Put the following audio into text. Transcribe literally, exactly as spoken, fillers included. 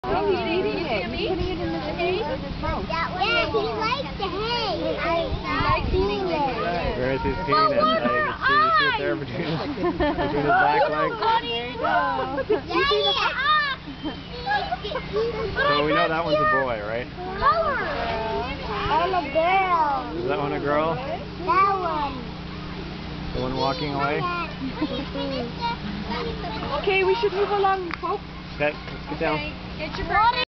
Oh, he's eating it. He's putting it in the hay. Yeah, he likes the hay. He likes eating the hay. There's his peanut. I can see you sit there between, between his back legs. So we know that one's a boy, right? And a girl. Is that one a girl? That one. The one walking away? Okay, we should move along, folks. Okay, let's get down. Get your